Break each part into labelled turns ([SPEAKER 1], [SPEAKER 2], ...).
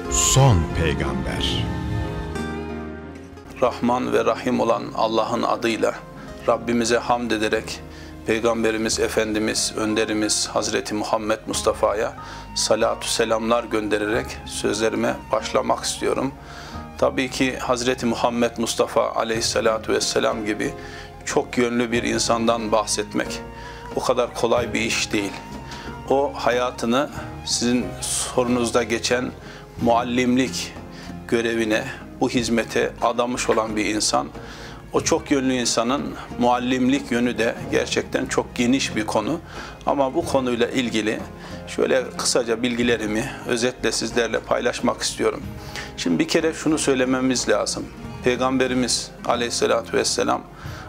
[SPEAKER 1] Son Peygamber.
[SPEAKER 2] Rahman ve Rahim olan Allah'ın adıyla Rabbimize hamd ederek Peygamberimiz Efendimiz, önderimiz Hazreti Muhammed Mustafa'ya salatu selamlar göndererek sözlerime başlamak istiyorum. Tabii ki Hazreti Muhammed Mustafa aleyhissalatu vesselam gibi çok yönlü bir insandan bahsetmek o kadar kolay bir iş değil. O hayatını sizin sorunuzda geçen muallimlik görevine, bu hizmete adamış olan bir insan. O çok yönlü insanın muallimlik yönü de gerçekten çok geniş bir konu. Ama bu konuyla ilgili şöyle kısaca bilgilerimi özetle sizlerle paylaşmak istiyorum. Şimdi bir kere şunu söylememiz lazım. Peygamberimiz aleyhissalatü vesselam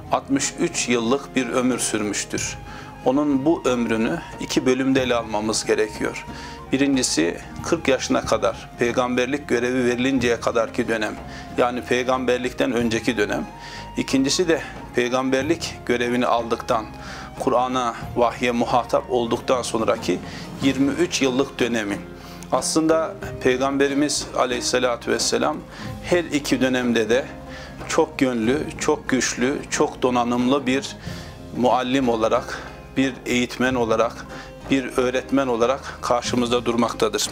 [SPEAKER 2] 63 yıllık bir ömür sürmüştür. Onun bu ömrünü iki bölümde ele almamız gerekiyor. Birincisi 40 yaşına kadar peygamberlik görevi verilinceye kadarki dönem, yani peygamberlikten önceki dönem. İkincisi de peygamberlik görevini aldıktan, Kur'an'a, vahye muhatap olduktan sonraki 23 yıllık dönemi. Aslında Peygamberimiz aleyhissalatü vesselam her iki dönemde de çok yönlü, çok güçlü, çok donanımlı bir muallim olarak, bir eğitmen olarak, bir öğretmen olarak karşımızda durmaktadır.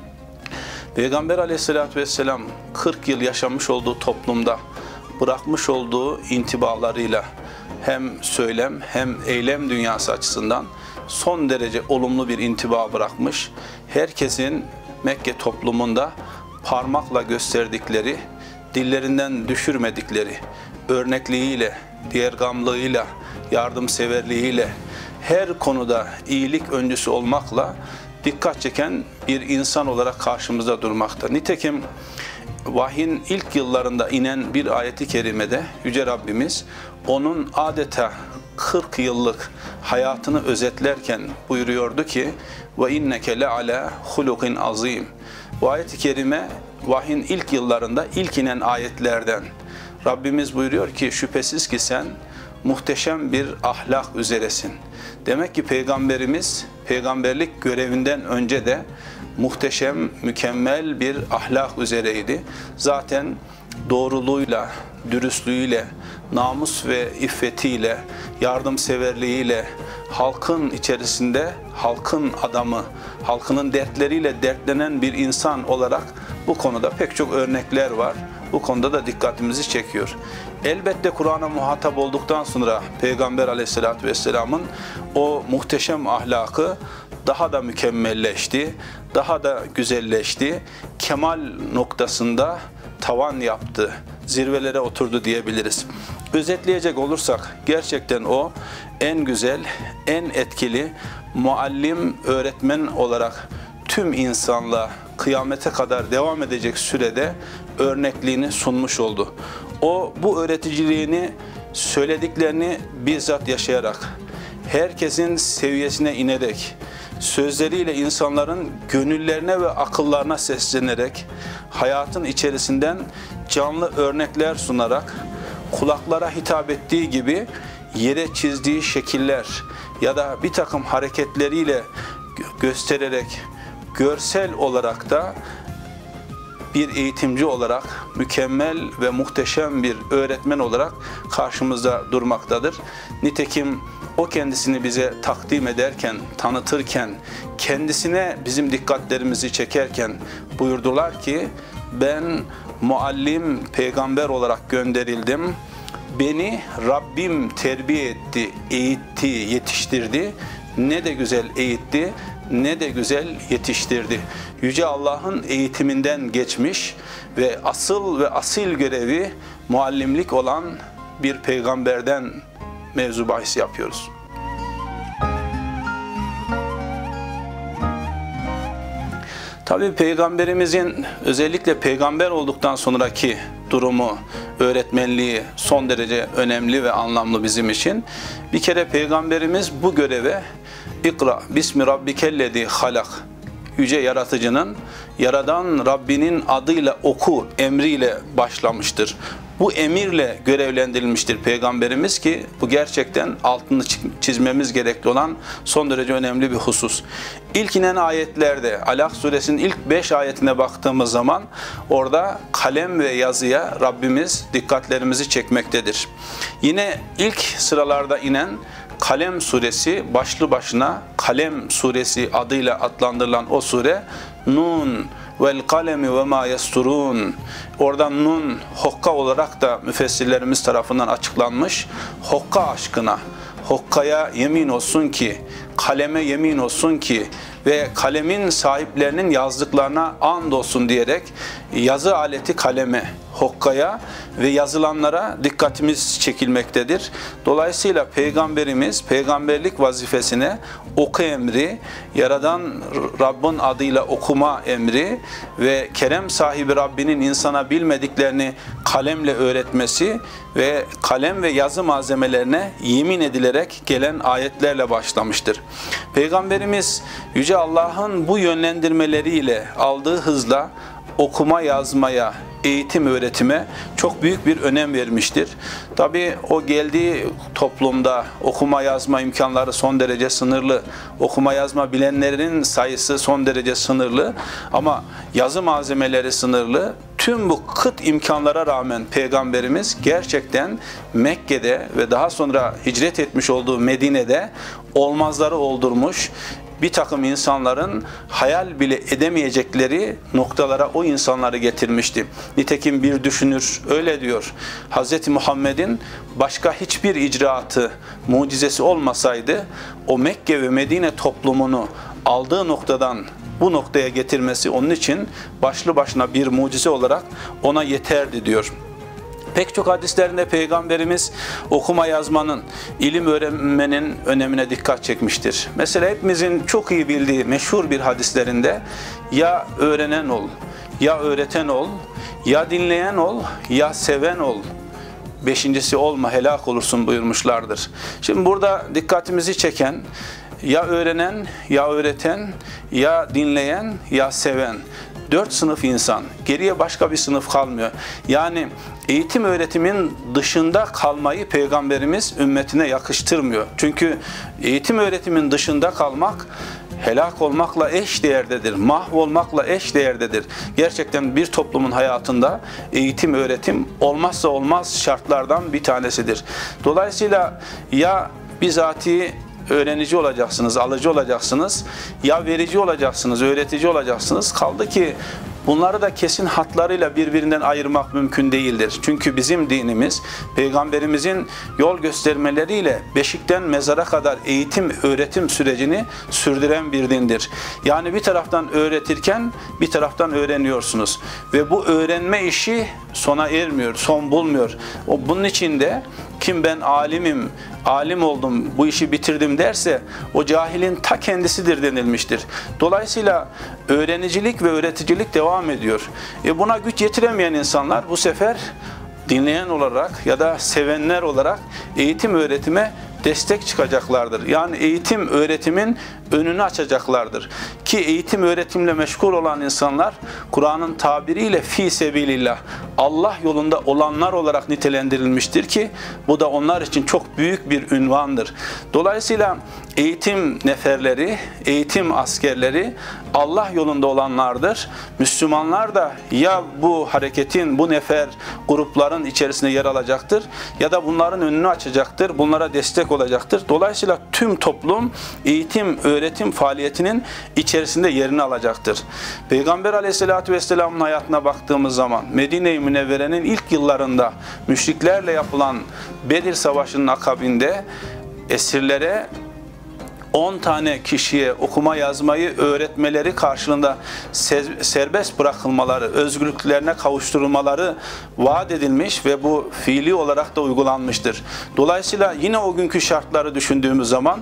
[SPEAKER 2] Peygamber aleyhissalatü vesselam 40 yıl yaşamış olduğu toplumda bırakmış olduğu intibalarıyla hem söylem hem eylem dünyası açısından son derece olumlu bir intiba bırakmış. Herkesin Mekke toplumunda parmakla gösterdikleri, dillerinden düşürmedikleri örnekliğiyle, diğergamlığıyla, yardımseverliğiyle, her konuda iyilik öncüsü olmakla dikkat çeken bir insan olarak karşımızda durmakta. Nitekim vahyin ilk yıllarında inen bir ayeti kerimede Yüce Rabbimiz onun adeta 40 yıllık hayatını özetlerken buyuruyordu ki وَاِنَّكَ لَعَلَى خُلُقٍ azim. Bu ayet-i kerime vahyin ilk yıllarında ilk inen ayetlerden. Rabbimiz buyuruyor ki şüphesiz ki sen muhteşem bir ahlak üzeresin. Demek ki Peygamberimiz peygamberlik görevinden önce de muhteşem, mükemmel bir ahlak üzereydi. Zaten doğruluğuyla, dürüstlüğüyle, namus ve iffetiyle, yardımseverliğiyle, halkın içerisinde halkın adamı, halkının dertleriyle dertlenen bir insan olarak bu konuda pek çok örnekler var. Bu konuda da dikkatimizi çekiyor. Elbette Kur'an'a muhatap olduktan sonra Peygamber aleyhissalatü vesselamın o muhteşem ahlakı daha da mükemmelleşti, daha da güzelleşti. Kemal noktasında tavan yaptı, zirvelere oturdu diyebiliriz. Özetleyecek olursak gerçekten o en güzel, en etkili muallim, öğretmen olarak tüm insanlığa kıyamete kadar devam edecek sürede örnekliğini sunmuş oldu. O bu öğreticiliğini, söylediklerini bizzat yaşayarak, herkesin seviyesine inerek, sözleriyle insanların gönüllerine ve akıllarına seslenerek, hayatın içerisinden canlı örnekler sunarak, kulaklara hitap ettiği gibi yere çizdiği şekiller ya da bir takım hareketleriyle göstererek, görsel olarak da bir eğitimci olarak, mükemmel ve muhteşem bir öğretmen olarak karşımızda durmaktadır. Nitekim o kendisini bize takdim ederken, tanıtırken, kendisine bizim dikkatlerimizi çekerken buyurdular ki ben muallim, peygamber olarak gönderildim. Beni Rabbim terbiye etti, eğitti, yetiştirdi. Ne de güzel eğitti, ne de güzel yetiştirdi. Yüce Allah'ın eğitiminden geçmiş ve asıl ve asil görevi muallimlik olan bir peygamberden mevzu bahis yapıyoruz. Tabii Peygamberimizin özellikle peygamber olduktan sonraki durumu, öğretmenliği son derece önemli ve anlamlı bizim için. Bir kere Peygamberimiz bu göreve İkra bismi rabbikellezi halak, yüce yaratıcının, yaradan Rabbinin adıyla oku emriyle başlamıştır. bu emirle görevlendirilmiştir Peygamberimiz ki bu gerçekten altını çizmemiz gerekli olan son derece önemli bir husus. İlk inen ayetlerde Alak suresinin ilk 5 ayetine baktığımız zaman orada kalem ve yazıya Rabbimiz dikkatlerimizi çekmektedir. Yine ilk sıralarda inen Kalem suresi, başlı başına Kalem suresi adıyla adlandırılan o sure, Nun vel kalemi ve ma yasturun. Oradan Nun hokka olarak da müfessirlerimiz tarafından açıklanmış. Hokka aşkına, hokkaya yemin olsun ki, kaleme yemin olsun ki ve kalemin sahiplerinin yazdıklarına and olsun diyerek yazı aleti kaleme, hokkaya ve yazılanlara dikkatimiz çekilmektedir. Dolayısıyla Peygamberimiz peygamberlik vazifesine oku emri, Yaradan Rabbin adıyla okuma emri ve kerem sahibi Rabbinin insana bilmediklerini kalemle öğretmesi ve kalem ve yazı malzemelerine yemin edilerek gelen ayetlerle başlamıştır. Peygamberimiz Yüce Allah'ın bu yönlendirmeleriyle aldığı hızla okuma yazmaya, eğitim öğretime çok büyük bir önem vermiştir. Tabii o geldiği toplumda okuma yazma imkanları son derece sınırlı. Okuma yazma bilenlerin sayısı son derece sınırlı ama yazı malzemeleri sınırlı. Tüm bu kıt imkanlara rağmen Peygamberimiz gerçekten Mekke'de ve daha sonra hicret etmiş olduğu Medine'de olmazları oldurmuş, bir takım insanların hayal bile edemeyecekleri noktalara o insanları getirmişti. Nitekim bir düşünür öyle diyor: Hz. Muhammed'in başka hiçbir icraatı, mucizesi olmasaydı o Mekke ve Medine toplumunu aldığı noktadan bu noktaya getirmesi onun için başlı başına bir mucize olarak ona yeterdi diyor. Pek çok hadislerinde Peygamberimiz okuma yazmanın, ilim öğrenmenin önemine dikkat çekmiştir. Mesela hepimizin çok iyi bildiği meşhur bir hadislerinde ya öğrenen ol, ya öğreten ol, ya dinleyen ol, ya seven ol. Beşincisi olma, helak olursun buyurmuşlardır. Şimdi burada dikkatimizi çeken ya öğrenen, ya öğreten, ya dinleyen, ya seven. 4 sınıf insan. Geriye başka bir sınıf kalmıyor. Yani eğitim öğretimin dışında kalmayı Peygamberimiz ümmetine yakıştırmıyor. Çünkü eğitim öğretimin dışında kalmak helak olmakla eş değerdedir. Mahvolmakla eş değerdedir. Gerçekten bir toplumun hayatında eğitim öğretim olmazsa olmaz şartlardan bir tanesidir. Dolayısıyla ya bizatihi öğrenici olacaksınız, alıcı olacaksınız, ya verici olacaksınız, öğretici olacaksınız. Kaldı ki bunları da kesin hatlarıyla birbirinden ayırmak mümkün değildir. Çünkü bizim dinimiz Peygamberimizin yol göstermeleriyle beşikten mezara kadar eğitim, öğretim sürecini sürdüren bir dindir. Yani bir taraftan öğretirken bir taraftan öğreniyorsunuz. Ve bu öğrenme işi sona ermiyor, son bulmuyor. Bunun için de kim ben alimim, alim oldum, bu işi bitirdim derse o cahilin ta kendisidir denilmiştir. Dolayısıyla öğrenicilik ve öğreticilik devam ediyor. Buna güç yetiremeyen insanlar bu sefer dinleyen olarak ya da sevenler olarak eğitim öğretime destek çıkacaklardır. Yani eğitim öğretimin önünü açacaklardır. Ki eğitim öğretimle meşgul olan insanlar Kur'an'ın tabiriyle fi sebilillah, Allah yolunda olanlar olarak nitelendirilmiştir ki bu da onlar için çok büyük bir ünvandır. Dolayısıyla eğitim neferleri, eğitim askerleri Allah yolunda olanlardır. Müslümanlar da ya bu hareketin, bu nefer grupların içerisinde yer alacaktır ya da bunların önünü açacaktır, bunlara destek olacaktır. Dolayısıyla tüm toplum eğitim, öğretim faaliyetinin içerisinde yerini alacaktır. Peygamber Aleyhisselatü Vesselam'ın hayatına baktığımız zaman Medine-i Münevvere'nin ilk yıllarında müşriklerle yapılan Bedir Savaşı'nın akabinde esirlere 10 tane kişiye okuma yazmayı öğretmeleri karşılığında serbest bırakılmaları, özgürlüklerine kavuşturulmaları vaat edilmiş ve bu fiili olarak da uygulanmıştır. Dolayısıyla yine o günkü şartları düşündüğümüz zaman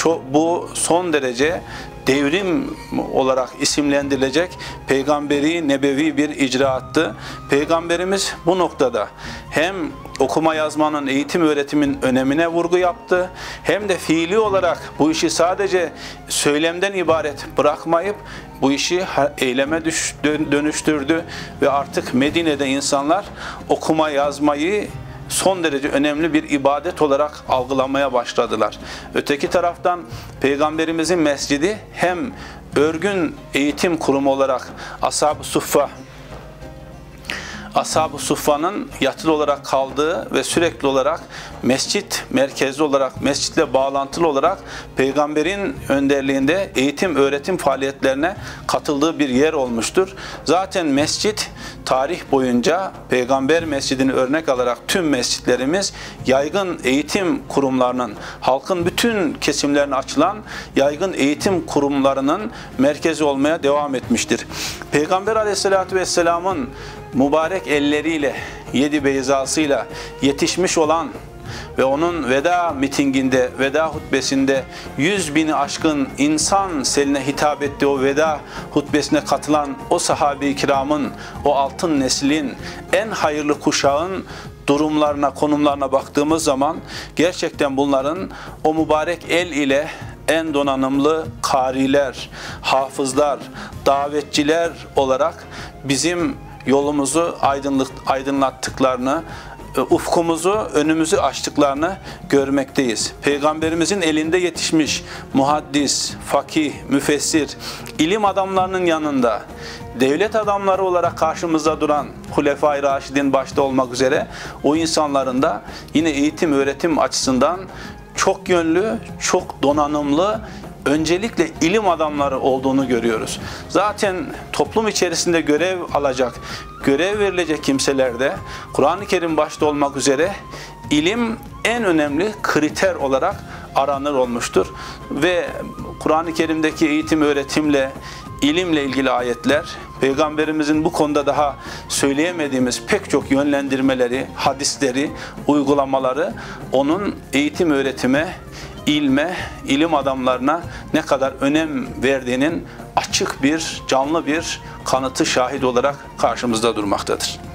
[SPEAKER 2] bu son derece devrim olarak isimlendirilecek peygamberi, nebevi bir icraattı. Peygamberimiz bu noktada hem okuma yazmanın, eğitim öğretimin önemine vurgu yaptı. Hem de fiili olarak bu işi sadece söylemden ibaret bırakmayıp bu işi eyleme dönüştürdü ve artık Medine'de insanlar okuma yazmayı son derece önemli bir ibadet olarak algılamaya başladılar. Öteki taraftan Peygamberimizin mescidi hem örgün eğitim kurumu olarak Ashab-ı Suffa'nın yatılı olarak kaldığı ve sürekli olarak mescit merkezli olarak, mescitle bağlantılı olarak Peygamberin önderliğinde eğitim öğretim faaliyetlerine katıldığı bir yer olmuştur. Zaten mescit tarih boyunca Peygamber mescidini örnek alarak tüm mescitlerimiz yaygın eğitim kurumlarının, halkın bütün kesimlerine açılan yaygın eğitim kurumlarının merkezi olmaya devam etmiştir. Peygamber Aleyhisselatü Vesselam'ın mübarek elleriyle, 7 beyzasıyla yetişmiş olan ve onun veda mitinginde, veda hutbesinde 100.000'i aşkın insan seline hitap ettiği o veda hutbesine katılan o sahabe-i kiramın, o altın neslin, en hayırlı kuşağın durumlarına, konumlarına baktığımız zaman gerçekten bunların o mübarek el ile en donanımlı kariler, hafızlar, davetçiler olarak bizim yolumuzu aydınlattıklarını, ufkumuzu, önümüzü açtıklarını görmekteyiz. Peygamberimizin elinde yetişmiş muhaddis, fakih, müfessir, ilim adamlarının yanında devlet adamları olarak karşımızda duran Hulefai Raşidin başta olmak üzere o insanların da yine eğitim öğretim açısından çok yönlü, çok donanımlı, öncelikle ilim adamları olduğunu görüyoruz. Zaten toplum içerisinde görev alacak, görev verilecek kimselerde Kur'an-ı Kerim başta olmak üzere ilim en önemli kriter olarak aranır olmuştur. Ve Kur'an-ı Kerim'deki eğitim öğretimle, ilimle ilgili ayetler, Peygamberimizin bu konuda daha söyleyemediğimiz pek çok yönlendirmeleri, hadisleri, uygulamaları onun eğitim öğretime, ilme, ilim adamlarına ne kadar önem verdiğinin açık bir, canlı bir kanıtı şahit olarak karşımızda durmaktadır.